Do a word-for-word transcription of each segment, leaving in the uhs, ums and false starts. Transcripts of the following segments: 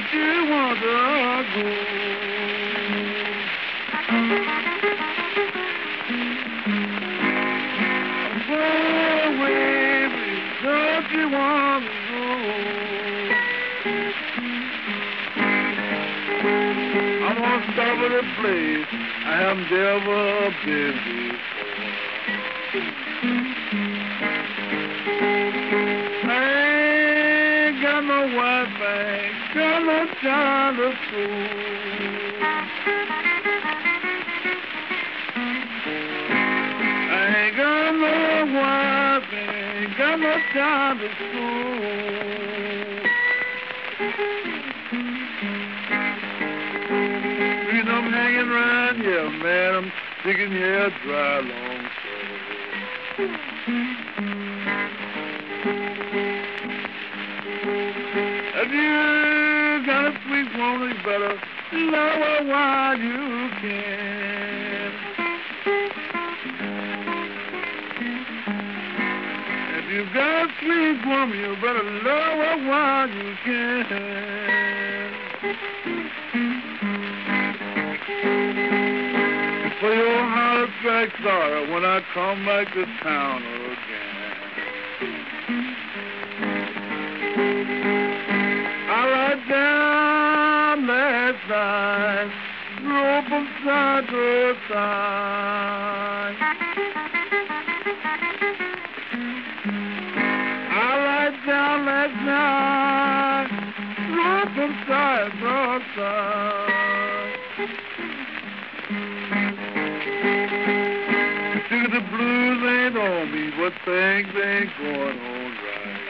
you want to go? Go away, don't you want to go? I'm gonna stop at a place I have never been before. I ain't got no wife, I ain't got no child to school. I ain't got no wife, I ain't got no child to school. Reason I'm hanging around here, man, I'm sticking here dry long so. If you got a sweet woman, you better love her while you can. If you got a sweet woman, you better love her while you can. For your heart strike sorrow when I come back to town again. I lied down last night, drove from side to side. I lied down last night, drove from side to side. See, the blues ain't on me, but things ain't going on right.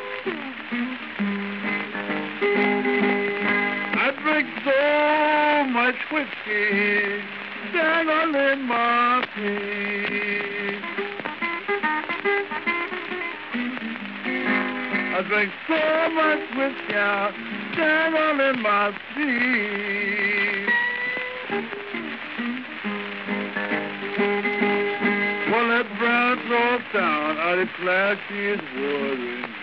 I drink so much whiskey, dangle in my feet. I drink so much whiskey, dangle in my feet. Well, that brown throat down, I declare she is worrying me.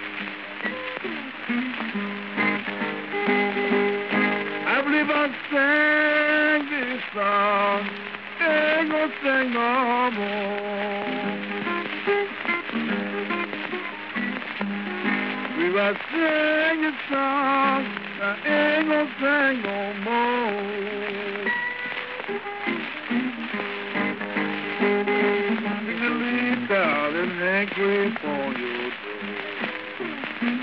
I believe I sang this song, ain't gonna sing no more. I believe I sang this song, I ain't gonna sing no more. Sing the lead down and hang creep on your door.